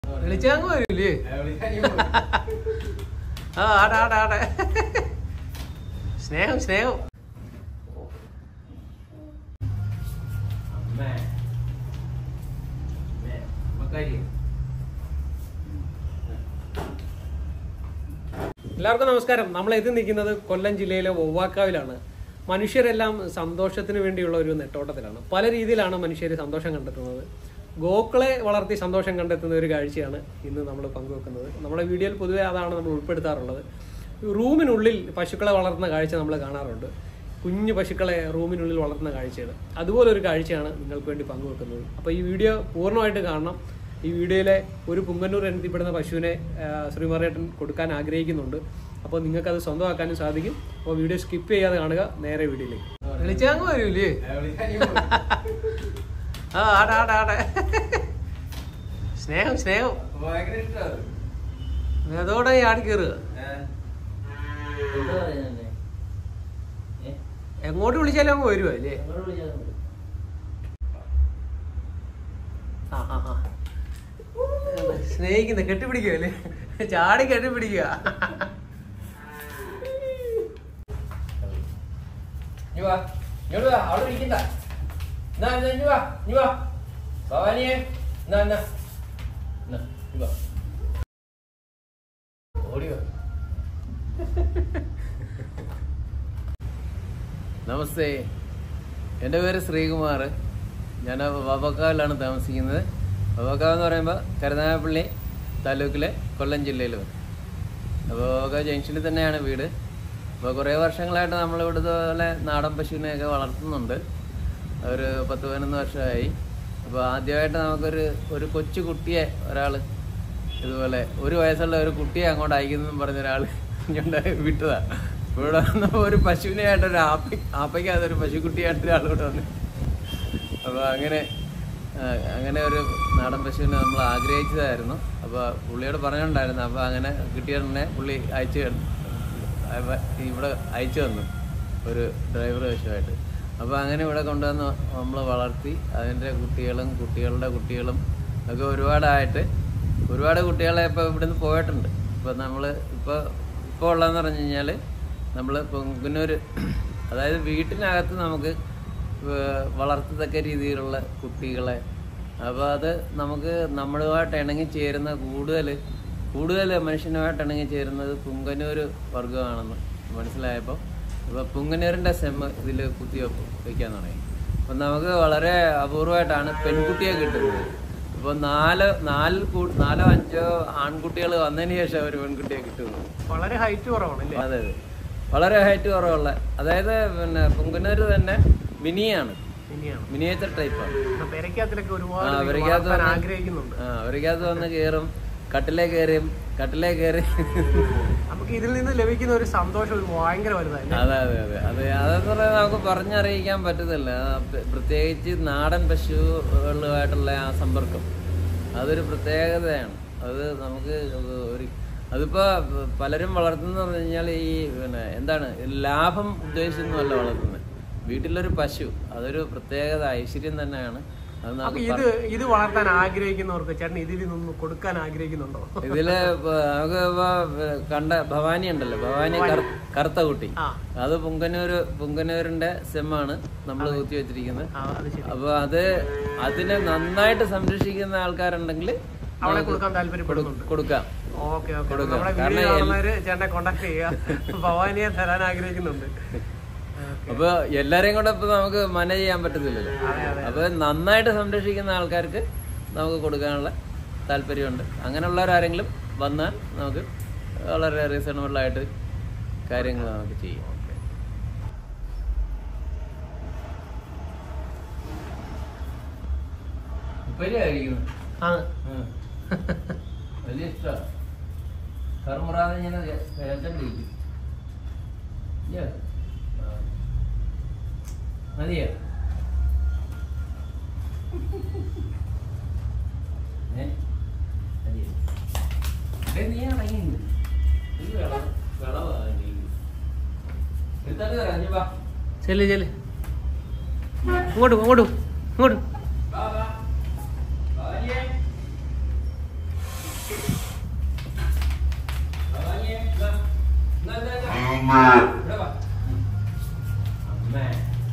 വിളിച്ചാങ്ങ് വരൂലേ? ആ ആടെ ആടെ ആടെ സ്നേഹം സ്നേഹം. എല്ലാവർക്കും നമസ്കാരം. നമ്മൾ എത്തി നിൽക്കുന്നത് കൊല്ലം ജില്ലയിലെ വവ്വാക്കാവിലാണ്. മനുഷ്യരെല്ലാം സന്തോഷത്തിന് വേണ്ടിയുള്ള ഒരു നെട്ടോട്ടത്തിലാണ്. പല രീതിയിലാണ് മനുഷ്യർ സന്തോഷം കണ്ടെത്തുന്നത്. ഗോക്കളെ വളർത്തി സന്തോഷം കണ്ടെത്തുന്ന ഒരു കാഴ്ചയാണ് ഇന്ന് നമ്മൾ പങ്കുവെക്കുന്നത്. നമ്മുടെ വീഡിയോയിൽ പൊതുവെ അതാണ് നമ്മൾ ഉൾപ്പെടുത്താറുള്ളത്. റൂമിനുള്ളിൽ പശുക്കളെ വളർത്തുന്ന കാഴ്ച നമ്മൾ കാണാറുണ്ട്. കുഞ്ഞു പശുക്കളെ റൂമിനുള്ളിൽ വളർത്തുന്ന കാഴ്ചയാണ്. അതുപോലൊരു കാഴ്ചയാണ് നിങ്ങൾക്ക് വേണ്ടി പങ്കുവെക്കുന്നത്. അപ്പോൾ ഈ വീഡിയോ പൂർണ്ണമായിട്ട് കാണണം. ഈ വീഡിയോയിലെ ഒരു പുങ്കന്നൂർ എത്തിപ്പെടുന്ന പശുവിനെ ശ്രീമറിയേട്ടൻ കൊടുക്കാൻ ആഗ്രഹിക്കുന്നുണ്ട്. അപ്പോൾ നിങ്ങൾക്കത് സ്വന്തമാക്കാനും സാധിക്കും. അപ്പോൾ വീഡിയോ സ്കിപ്പ് ചെയ്യാതെ കാണുക. നേരെ വീഡിയോയിലേക്ക്. വിളിച്ചാങ്ങ് വരൂലേ? ആ ആടെ ആടെ ആടെ സ്നേഹം സ്നേഹം. അതോടെ ആടി കയറുക. എങ്ങോട്ട് വിളിച്ചാലും അങ്ങ് വരുവാ അല്ലേ? ആ ആ ആ സ്നേഹിക്കുന്ന കെട്ടിപ്പിടിക്കുക അല്ലേ? ചാടി കെട്ടിപ്പിടിക്കുക. അവിടെ ഇരിക്കണ്ട. ഭവാനിയെ ഓടിയോ. നമസ്തേ, എൻ്റെ പേര് ശ്രീകുമാർ. ഞാൻ വവ്വാക്കാവിലാണ് താമസിക്കുന്നത്. വവ്വാക്കാവ് എന്ന് പറയുമ്പോൾ കരുനാഗപ്പള്ളി താലൂക്കിലെ കൊല്ലം ജില്ലയിൽ വരും. അപ്പോൾ വവ്വാക്കാവ് ജംഗ്ഷനിൽ തന്നെയാണ് വീട്. അപ്പോൾ കുറേ വർഷങ്ങളായിട്ട് നമ്മളിവിടുത്തെ പോലെ നാടൻ പശുവിനെയൊക്കെ വളർത്തുന്നുണ്ട്. ഒരു 10-11 വർഷമായി. അപ്പോൾ ആദ്യമായിട്ട് നമുക്കൊരു കൊച്ചു കുട്ടിയെ ഒരാൾ ഇതുപോലെ 1 വയസ്സുള്ള ഒരു കുട്ടിയെ അങ്ങോട്ട് അയക്കുന്നതെന്നും പറഞ്ഞൊരാൾ ഇങ്ങോട്ട് വിട്ടതാണ്. ഇവിടെ വന്നപ്പോൾ ഒരു പശുവിനെയായിട്ടൊരു ആപ്പയ്ക്കകത്തൊരു പശുക്കുട്ടിയായിട്ട് ഒരാൾ ഇവിടെ വന്നു. അപ്പോൾ അങ്ങനെ ഒരു നാടൻ പശുവിനെ നമ്മൾ ആഗ്രഹിച്ചതായിരുന്നു. അപ്പോൾ പുള്ളിയോട് പറഞ്ഞിട്ടുണ്ടായിരുന്നു. അപ്പോൾ അങ്ങനെ കിട്ടിയതിനെ പുള്ളി ഇവിടെ അയച്ചു തന്നു ഒരു ഡ്രൈവർ പശുവായിട്ട്. അപ്പോൾ അങ്ങനെ ഇവിടെ കൊണ്ടുവന്ന് നമ്മൾ വളർത്തി അതിൻ്റെ കുട്ടികളുടെ കുട്ടികളും ഒക്കെ ഒരുപാട് കുട്ടികളെ ഇപ്പോൾ ഇവിടുന്ന് പോയിട്ടുണ്ട്. ഇപ്പോൾ നമ്മൾ ഇപ്പോൾ ഉള്ളതെന്ന് പറഞ്ഞു കഴിഞ്ഞാൽ നമ്മൾ പുങ്കന്നൂർ, അതായത് വീട്ടിനകത്ത് നമുക്ക് വളർത്തത്തക്ക രീതിയിലുള്ള കുട്ടികളെ. അപ്പോൾ അത് നമുക്ക് നമ്മളുമായിട്ട് ഇണങ്ങി ചേരുന്ന കൂടുതൽ മനുഷ്യനുമായിട്ട് ഇണങ്ങി ചേരുന്നത് പുങ്കന്നൂർ വർഗമാണെന്ന് മനസ്സിലായപ്പോൾ ഇപ്പോൾ പുങ്കന്നൂരിൻ്റെ സെമ്മ് ഇതിൽ വയ്ക്കാൻ തുടങ്ങി. അപ്പം നമുക്ക് വളരെ അപൂർവമായിട്ടാണ് പെൺകുട്ടിയെ കിട്ടുന്നത്. ഇപ്പോൾ 4-5 ആൺകുട്ടികൾ വന്നതിന് ശേഷം ഒരു പെൺകുട്ടിയെ കിട്ടുന്നത്. വളരെ ഹൈറ്റ് കുറവാണ്. അതെ, വളരെ ഹൈറ്റ് കുറവുള്ള, അതായത് പിന്നെ പുങ്കന്നൂർ തന്നെ മിനിയേച്ചർ ടൈപ്പാണ്. അവരക്കകത്ത് വന്ന് കയറും, കട്ടിലേ കയറി നമുക്ക് ഇതിൽ നിന്ന് ലഭിക്കുന്ന ഒരു സന്തോഷം ഭയങ്കര വലുതായി. അതെ അതെന്ന് പറയാൻ നമുക്ക് പറഞ്ഞറിയിക്കാൻ പറ്റത്തില്ല. പ്രത്യേകിച്ച് നാടൻ പശുകളുമായിട്ടുള്ള ആ സമ്പർക്കം അതൊരു പ്രത്യേകതയാണ്. അത് നമുക്ക് അതിപ്പോൾ പലരും വളർത്തുന്നത് പറഞ്ഞു കഴിഞ്ഞാൽ ഈ എന്താണ് ലാഭം ഉദ്ദേശിച്ചൊന്നുമല്ല വളർത്തുന്നത്. വീട്ടിലൊരു പശു അതൊരു പ്രത്യേകത, ഐശ്വര്യം തന്നെയാണ്. ഇത് വളർത്താൻ ആഗ്രഹിക്കുന്നവർക്ക് ചേട്ടൻ ഇതിൽ നിന്ന് കൊടുക്കാൻ ആഗ്രഹിക്കുന്നുണ്ടോ? ഇതില് നമുക്ക് കണ്ട ഭവാനി ഉണ്ടല്ലോ, ഭവാനി കറുത്ത കുട്ടി, അത് പുങ്കന്നൂരിന്റെ സെമ്മാണ് നമ്മൾ കുത്തി വെച്ചിരിക്കുന്നത്. അപ്പൊ അതിനെ നന്നായിട്ട് സംരക്ഷിക്കുന്ന ആൾക്കാരുണ്ടെങ്കിൽ കൊടുക്കാം. ചേട്ടനെ കോണ്ടാക്ട് ചെയ്യുക. ഭവാനിയെ തരാൻ ആഗ്രഹിക്കുന്നുണ്ട്. അപ്പൊ എല്ലാരെയും കൂടെ ഇപ്പൊ നമുക്ക് മാനേജ് ചെയ്യാൻ പറ്റത്തില്ലല്ലോ. അപ്പൊ നന്നായിട്ട് സംരക്ഷിക്കുന്ന ആൾക്കാർക്ക് നമുക്ക് കൊടുക്കാനുള്ള താല്പര്യമുണ്ട്. അങ്ങനെയുള്ളവരാരെങ്കിലും വന്നാൽ നമുക്ക് വളരെ റീസണബിൾ ആയിട്ട് കാര്യങ്ങൾ നമുക്ക് ചെയ്യാം. വലിയ ഇഷ്ടമാണ്. കറുമുറാതെ ഇങ്ങനെ കഴിച്ചിട്ടിരിക്കും. മതിയോ? നീ ഇറങ്ങി ചെല്ല് ഇങ്ങോട്ടും ഇവിടെ വാ. അമ്മേ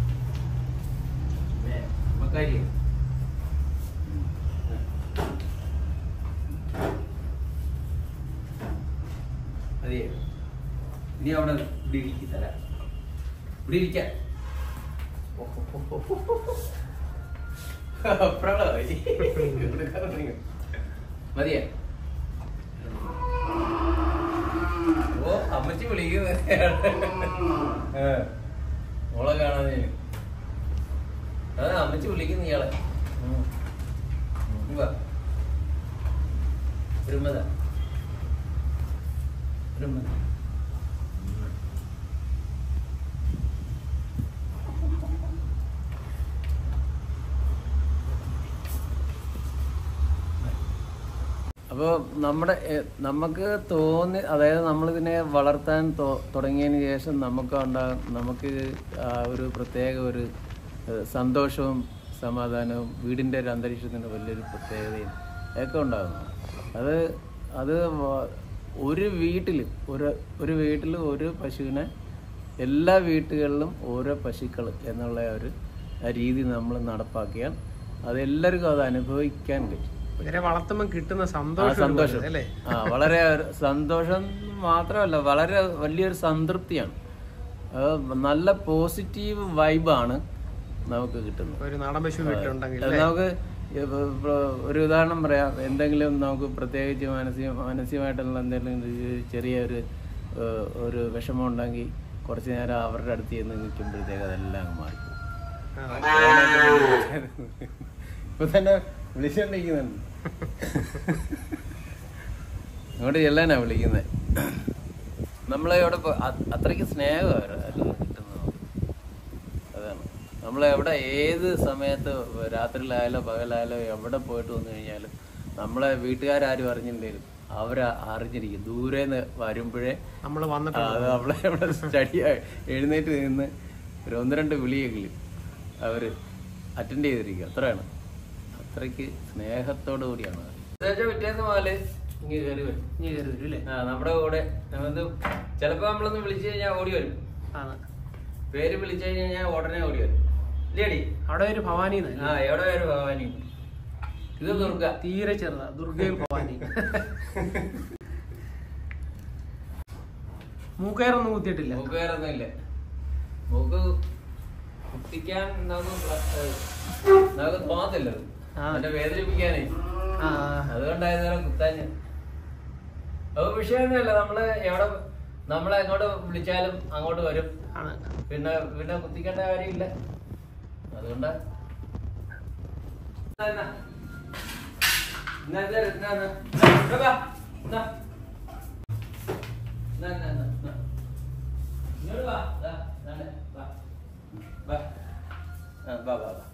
അമ്മക്കാരിയോ? അതെ, ഇനി അവിടെ ഇവിടെ ഇരിക്കി തരാം. ഇവിടെ ഇരിക്കാൻ മതിയാ? ഓ അമ്മച്ചി വിളിക്കുന്നത് മോളെ കാണാൻ. അതെ, അമ്മച്ചി വിളിക്കുന്നു ഇയാളെ. ഒരുമത ഒരുമത അപ്പോൾ നമുക്ക് തോന്നി, അതായത് നമ്മളിതിനെ വളർത്താൻ തുടങ്ങിയതിന് ശേഷം നമുക്ക് ഒരു പ്രത്യേക ഒരു സന്തോഷവും സമാധാനവും വീടിൻ്റെ ഒരു അന്തരീക്ഷത്തിൻ്റെ വലിയൊരു പ്രത്യേകതയും ഒക്കെ ഉണ്ടാകുന്നു. അത് ഒരു വീട്ടിൽ ഒരു പശുവിനെ എല്ലാ വീട്ടുകളിലും ഓരോ പശുക്കൾ എന്നുള്ള ഒരു രീതി നമ്മൾ നടപ്പാക്കിയാൽ അതെല്ലാവർക്കും അത് അനുഭവിക്കാൻ പറ്റും. വളർത്തുമ്പോൾ കിട്ടുന്ന സന്തോഷം അല്ലേ? വളരെ സന്തോഷം മാത്രമല്ല, വളരെ വലിയൊരു സംതൃപ്തിയാണ്. നല്ല പോസിറ്റീവ് വൈബാണ് നമുക്ക് കിട്ടുന്നത്. ഒരു നാടൻ പശു വീട്ടിലുണ്ടെങ്കിൽ നമുക്ക് ഒരു ഉദാഹരണം പറയാം. എന്തെങ്കിലും നമുക്ക് പ്രത്യേകിച്ച് മാനസികമായിട്ടുള്ള എന്തെങ്കിലും ചെറിയൊരു വിഷമം ഉണ്ടെങ്കിൽ കുറച്ച് നേരം അവരുടെ അടുത്ത് ചെന്ന് നിൽക്കുമ്പോഴത്തേക്ക് അതെല്ലാം അങ്ങ് മാറിപ്പോകും. ഇപ്പൊ തന്നെ വിളിച്ചോണ്ടിരിക്കുന്നുണ്ട്. അങ്ങോട്ട് ചെല്ലാനാ വിളിക്കുന്നത്. നമ്മളെവിടെ അത്രയ്ക്ക് സ്നേഹമായിരുന്നു കിട്ടുന്നത്. അതാണ് നമ്മളെവിടെ ഏത് സമയത്ത് രാത്രിയിലായാലോ പകലായാലോ എവിടെ പോയിട്ട് വന്നു കഴിഞ്ഞാലും നമ്മളെ വീട്ടുകാരും അറിഞ്ഞിട്ടുണ്ടെങ്കിലും അവരറിഞ്ഞിരിക്കും. ദൂരെ വരുമ്പോഴേ നമ്മളെ അവിടെ സ്റ്റഡിയായി എഴുന്നേറ്റ് നിന്ന് ഒരു 1-2 വിളിയെങ്കിലും അവര് അറ്റൻഡ് ചെയ്തിരിക്കും. അത്രയാണ്. അത്രയ്ക്ക് സ്നേഹത്തോടു കൂടിയാണ്. പിറ്റേന്ന് മുതല് ഇങ്ങനെ കയറി വരും അല്ലേ? നമ്മുടെ കൂടെ ചിലപ്പോ നമ്മളൊന്ന് വിളിച്ചു കഴിഞ്ഞാൽ ഓടി വരും. പേര് വിളിച്ചു കഴിഞ്ഞാൽ ഉടനെ ഓടി വരും. ഇല്ലേടി? അവിടെ ഒരു ഭവാനി. എവിടെ ഒരു ഭവാനി. ഇത് ദുർഗ. തീരെ ചെറുതാ. ദുർഗയും ഭവാനി. മൂക്കയറൊന്നും കുത്തിയിട്ടില്ല. മൂക്കയറൊന്നും ഇല്ല. മൂക്ക് കുത്തിക്കാൻ നമുക്ക് തോന്നത്തില്ല. എന്നെ വേദനിപ്പിക്കാനേ. അതുകൊണ്ടായിരുന്നാലും കുത്താൻ. അത് വിഷയമൊന്നുമില്ല. നമ്മളെ എങ്ങോട്ട് വിളിച്ചാലും അങ്ങോട്ട് വരും. പിന്നെ കുത്തിക്കേണ്ട കാര്യമില്ല. അതുകൊണ്ടാ ബാ